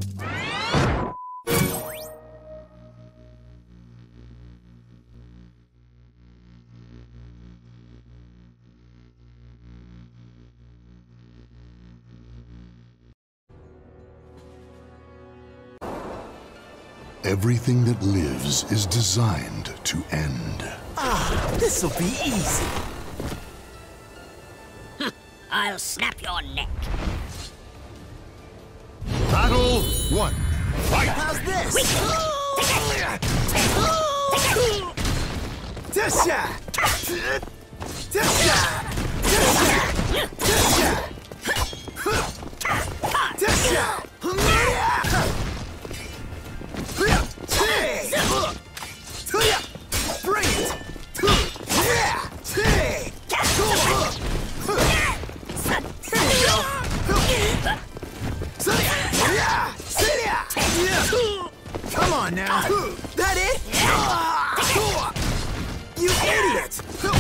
Everything that lives is designed to end. Ah, this'll be easy. I'll snap your neck. Battle 1. Fight! How's this? Bring it! Come on now! That it? You idiot!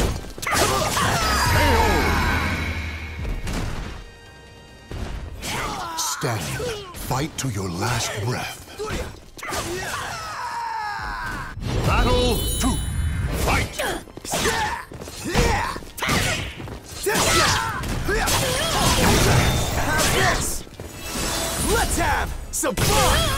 Stand. Fight to your last breath. Battle 2. Fight! How's this? Let's have some fun!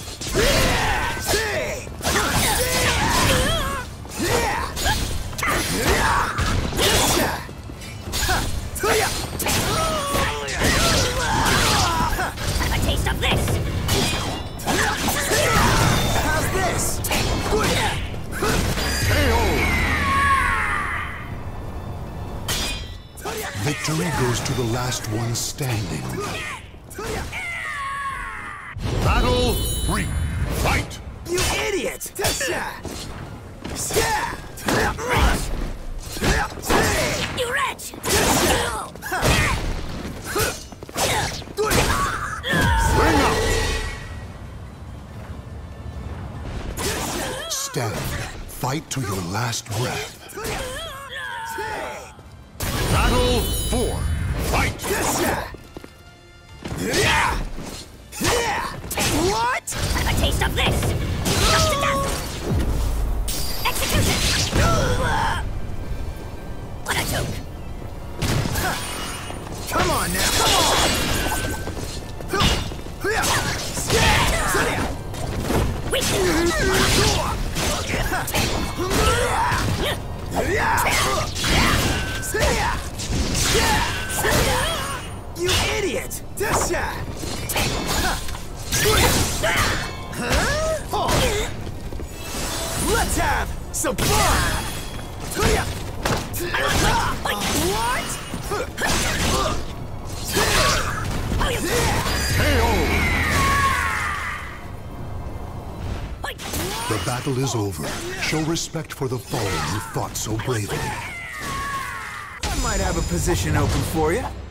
Have a taste of this. How's this? Victory goes to the last one standing. Battle 3. Fight! You idiot! You wretch! Bring up! Stand. Fight to your last breath. Battle 4. Fight! What? Have a taste of this. Up to death. Execution. What a joke. Come on now! Come on! You idiot! Let's have some fun! What? The battle is over. Show respect for the fallen who fought so bravely. I might have a position open for you.